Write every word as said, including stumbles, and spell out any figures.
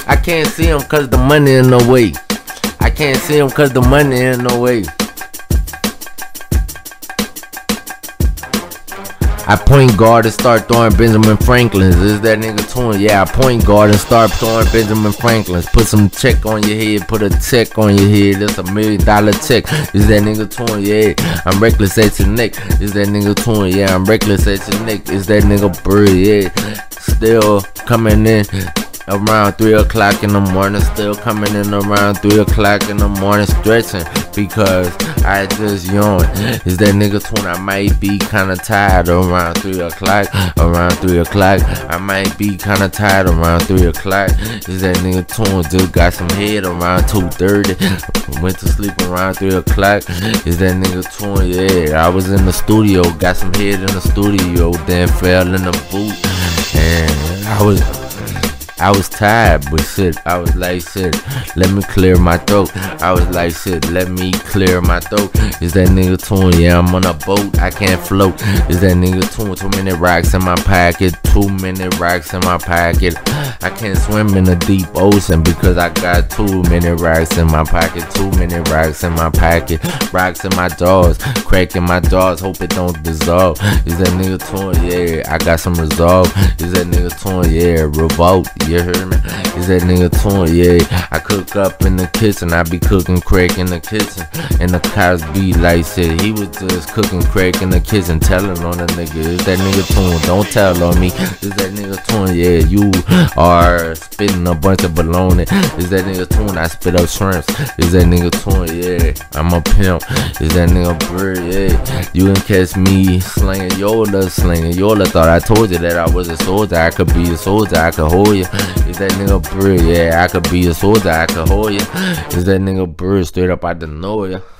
I can't see him cause the money in the way. I can't see him cause the money in the way. I point guard and start throwing Benjamin Franklins. Is that nigga twin? Yeah, I point guard and start throwing Benjamin Franklins. Put some check on your head, put a check on your head. That's a million dollar check. Is that nigga twin? Yeah, I'm reckless at your neck. Is that nigga twin? Yeah, I'm reckless at your neck. Is that nigga bird? Yeah, still coming in around three o'clock in the morning, still coming in around three o'clock in the morning, stretching because I just yawned. Is that nigga twin? I might be kinda tired around three o'clock. Around three o'clock, I might be kinda tired around three o'clock. Is that nigga twin? Just got some head around two thirty. Went to sleep around three o'clock. Is that nigga twin? Yeah, I was in the studio, got some head in the studio, then fell in the boot, and I was. I was tired, but shit, I was like, shit, let me clear my throat. I was like, shit, let me clear my throat. Is that nigga twin? Yeah, I'm on a boat, I can't float. Is that nigga twin? Two minute rocks in my pocket, two minute rocks in my pocket. I can't swim in the deep ocean because I got two minute rocks in my pocket, two minute rocks in my pocket. Rocks in my jaws, cracking my jaws, hope it don't dissolve. Is that nigga twin? Yeah, I got some resolve. Is that nigga twin? Yeah, revolt. You heard me? Is that nigga twin? Yeah, I cook up in the kitchen. I be cooking crack in the kitchen. And the cops be like, shit, he was just cooking crack in the kitchen, telling on the nigga. Is that nigga twin? Don't tell on me. Is that nigga twin? Yeah, you are spitting a bunch of baloney. Is that nigga twin? I spit up shrimps. Is that nigga twin? Yeah, I'm a pimp. Is that nigga bird? Yeah, you can catch me slinging Yola, slinging Yola. Thought I told you that I was a soldier. I could be a soldier. I could hold you. Is that nigga bird? Yeah, I could be a soldier, I could hold ya. Is that nigga bird straight up out the know ya?